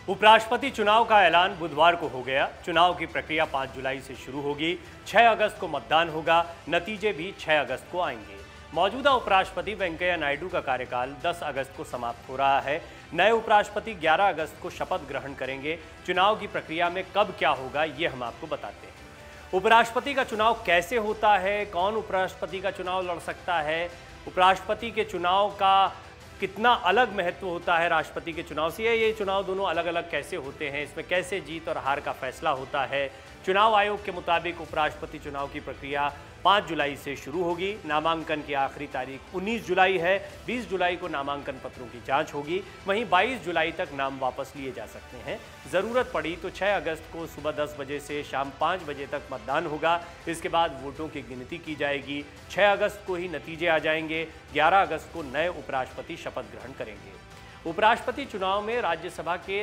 उपराष्ट्रपति चुनाव का ऐलान बुधवार को हो गया। चुनाव की प्रक्रिया 5 जुलाई से शुरू होगी। 6 अगस्त को मतदान होगा। नतीजे भी 6 अगस्त को आएंगे। मौजूदा उपराष्ट्रपति वेंकैया नायडू का कार्यकाल 10 अगस्त को समाप्त हो रहा है। नए उपराष्ट्रपति 11 अगस्त को शपथ ग्रहण करेंगे। चुनाव की प्रक्रिया में कब क्या होगा ये हम आपको बताते हैं। उपराष्ट्रपति का चुनाव कैसे होता है, कौन उपराष्ट्रपति का चुनाव लड़ सकता है, उपराष्ट्रपति के चुनाव का कितना अलग महत्व होता है राष्ट्रपति के चुनाव से, ये चुनाव दोनों अलग अलग कैसे होते हैं, इसमें कैसे जीत और हार का फैसला होता है। चुनाव आयोग के मुताबिक उपराष्ट्रपति चुनाव की प्रक्रिया 5 जुलाई से शुरू होगी। नामांकन की आखिरी तारीख 19 जुलाई है। 20 जुलाई को नामांकन पत्रों की जांच होगी। वहीं 22 जुलाई तक नाम वापस लिए जा सकते हैं। ज़रूरत पड़ी तो 6 अगस्त को सुबह 10 बजे से शाम 5 बजे तक मतदान होगा। इसके बाद वोटों की गिनती की जाएगी। 6 अगस्त को ही नतीजे आ जाएंगे। 11 अगस्त को नए उपराष्ट्रपति शपथ ग्रहण करेंगे। उपराष्ट्रपति चुनाव में राज्यसभा के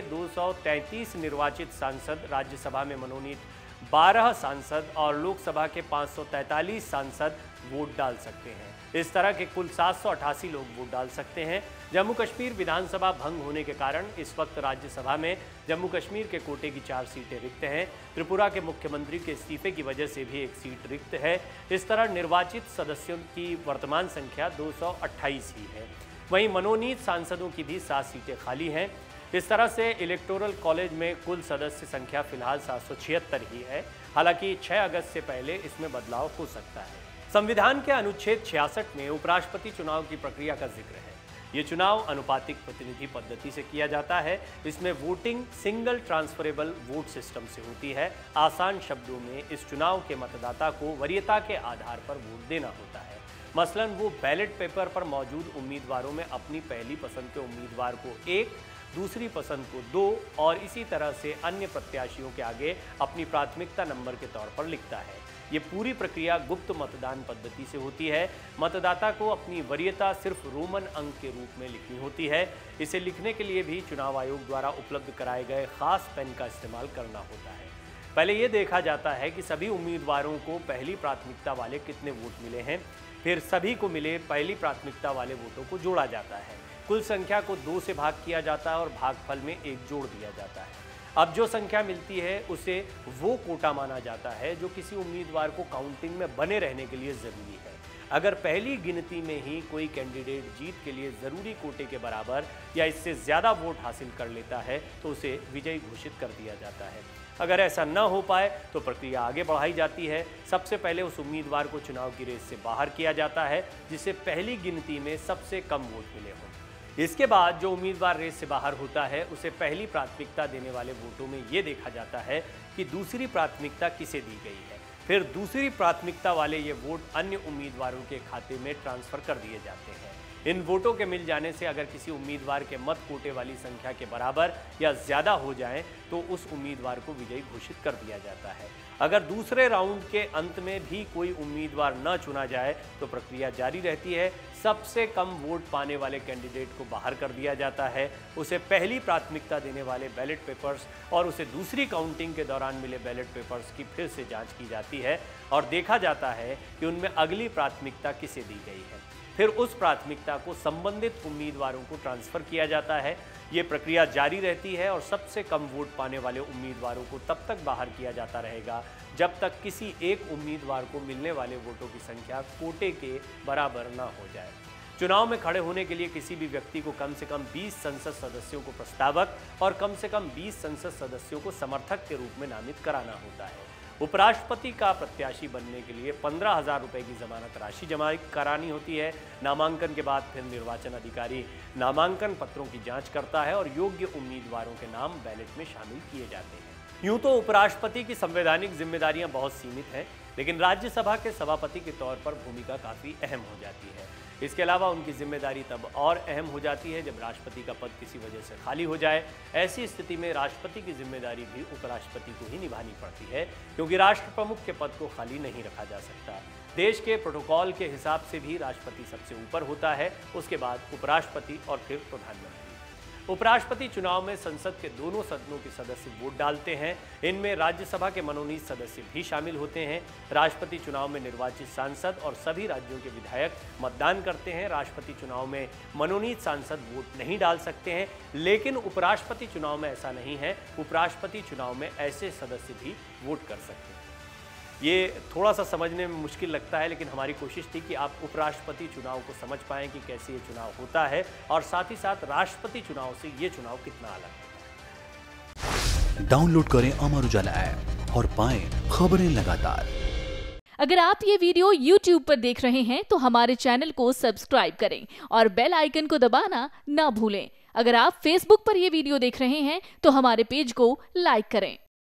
233 निर्वाचित सांसद, राज्यसभा में मनोनीत 12 सांसद और लोकसभा के 543 सांसद वोट डाल सकते हैं। इस तरह के कुल 788 लोग वोट डाल सकते हैं। जम्मू कश्मीर विधानसभा भंग होने के कारण इस वक्त राज्यसभा में जम्मू कश्मीर के कोटे की 4 सीटें रिक्त हैं। त्रिपुरा के मुख्यमंत्री के इस्तीफे की वजह से भी एक सीट रिक्त है। इस तरह निर्वाचित सदस्यों की वर्तमान संख्या 228 ही है। वहीं मनोनीत सांसदों की भी 7 सीटें खाली हैं। इस तरह से इलेक्टोरल कॉलेज में कुल सदस्य संख्या फिलहाल 776 ही है। हालांकि 6 अगस्त से पहले इसमें बदलाव हो सकता है। संविधान के अनुच्छेद 66 में उपराष्ट्रपति चुनाव की प्रक्रिया का जिक्र है। ये चुनाव अनुपातिक प्रतिनिधि पद्धति से किया जाता है। इसमें voting single transferable vote system से होती है। आसान शब्दों में इस चुनाव के मतदाता को वरीयता के आधार पर वोट देना होता है। मसलन वो बैलेट पेपर पर मौजूद उम्मीदवारों में अपनी पहली पसंद के उम्मीदवार को 1, दूसरी पसंद को 2 और इसी तरह से अन्य प्रत्याशियों के आगे अपनी प्राथमिकता नंबर के तौर पर लिखता है। ये पूरी प्रक्रिया गुप्त मतदान पद्धति से होती है। मतदाता को अपनी वरीयता सिर्फ रोमन अंक के रूप में लिखनी होती है। इसे लिखने के लिए भी चुनाव आयोग द्वारा उपलब्ध कराए गए खास पेन का इस्तेमाल करना होता है। पहले ये देखा जाता है कि सभी उम्मीदवारों को पहली प्राथमिकता वाले कितने वोट मिले हैं। फिर सभी को मिले पहली प्राथमिकता वाले वोटों को जोड़ा जाता है। कुल संख्या को 2 से भाग किया जाता है और भागफल में 1 जोड़ दिया जाता है। अब जो संख्या मिलती है उसे वो कोटा माना जाता है जो किसी उम्मीदवार को काउंटिंग में बने रहने के लिए ज़रूरी है। अगर पहली गिनती में ही कोई कैंडिडेट जीत के लिए ज़रूरी कोटे के बराबर या इससे ज़्यादा वोट हासिल कर लेता है तो उसे विजयी घोषित कर दिया जाता है। अगर ऐसा न हो पाए तो प्रक्रिया आगे बढ़ाई जाती है। सबसे पहले उस उम्मीदवार को चुनाव की रेस से बाहर किया जाता है जिसे पहली गिनती में सबसे कम वोट मिले हों। इसके बाद जो उम्मीदवार रेस से बाहर होता है उसे पहली प्राथमिकता देने वाले वोटों में ये देखा जाता है कि दूसरी प्राथमिकता किसे दी गई है। फिर दूसरी प्राथमिकता वाले ये वोट अन्य उम्मीदवारों के खाते में ट्रांसफ़र कर दिए जाते हैं। इन वोटों के मिल जाने से अगर किसी उम्मीदवार के मत कोटे वाली संख्या के बराबर या ज़्यादा हो जाएं तो उस उम्मीदवार को विजयी घोषित कर दिया जाता है। अगर दूसरे राउंड के अंत में भी कोई उम्मीदवार न चुना जाए तो प्रक्रिया जारी रहती है। सबसे कम वोट पाने वाले कैंडिडेट को बाहर कर दिया जाता है। उसे पहली प्राथमिकता देने वाले बैलेट पेपर्स और उसे दूसरी काउंटिंग के दौरान मिले बैलेट पेपर्स की फिर से जांच की जाती है और देखा जाता है कि उनमें अगली प्राथमिकता किसे दी गई है। फिर उस प्राथमिकता को संबंधित उम्मीदवारों को ट्रांसफ़र किया जाता है। ये प्रक्रिया जारी रहती है और सबसे कम वोट पाने वाले उम्मीदवारों को तब तक बाहर किया जाता रहेगा जब तक किसी एक उम्मीदवार को मिलने वाले वोटों की संख्या कोटे के बराबर न हो जाए। चुनाव में खड़े होने के लिए किसी भी व्यक्ति को कम से कम 20 संसद सदस्यों को प्रस्तावक और कम से कम 20 संसद सदस्यों को समर्थक के रूप में नामित कराना होता है। उपराष्ट्रपति का प्रत्याशी बनने के लिए 15,000 रुपये की जमानत राशि जमा करानी होती है। नामांकन के बाद फिर निर्वाचन अधिकारी नामांकन पत्रों की जांच करता है और योग्य उम्मीदवारों के नाम बैलेट में शामिल किए जाते हैं। यूं तो उपराष्ट्रपति की संवैधानिक जिम्मेदारियां बहुत सीमित हैं, लेकिन राज्यसभा के सभापति के तौर पर भूमिका काफ़ी अहम हो जाती है। इसके अलावा उनकी जिम्मेदारी तब और अहम हो जाती है जब राष्ट्रपति का पद किसी वजह से खाली हो जाए। ऐसी स्थिति में राष्ट्रपति की जिम्मेदारी भी उपराष्ट्रपति को ही निभानी पड़ती है, क्योंकि राष्ट्र प्रमुख के पद को खाली नहीं रखा जा सकता। देश के प्रोटोकॉल के हिसाब से भी राष्ट्रपति सबसे ऊपर होता है, उसके बाद उपराष्ट्रपति और फिर प्रधानमंत्री। उपराष्ट्रपति चुनाव में संसद के दोनों सदनों के सदस्य वोट डालते हैं। इनमें राज्यसभा के मनोनीत सदस्य भी शामिल होते हैं। राष्ट्रपति चुनाव में निर्वाचित सांसद और सभी राज्यों के विधायक मतदान करते हैं। राष्ट्रपति चुनाव में मनोनीत सांसद वोट नहीं डाल सकते हैं, लेकिन उपराष्ट्रपति चुनाव में ऐसा नहीं है। उपराष्ट्रपति चुनाव में ऐसे सदस्य भी वोट कर सकते हैं। ये थोड़ा सा समझने में मुश्किल लगता है, लेकिन हमारी कोशिश थी कि आप उपराष्ट्रपति चुनाव को समझ पाएं कि कैसे ये चुनाव होता है और साथ ही साथ राष्ट्रपति चुनाव से ये चुनाव कितना अलग होता है। डाउनलोड करें अमर उजाला ऐप और पाएं खबरें लगातार। अगर आप ये वीडियो YouTube पर देख रहे हैं तो हमारे चैनल को सब्सक्राइब करें और बेल आइकन को दबाना ना भूलें। अगर आप Facebook पर ये वीडियो देख रहे हैं तो हमारे पेज को लाइक करें।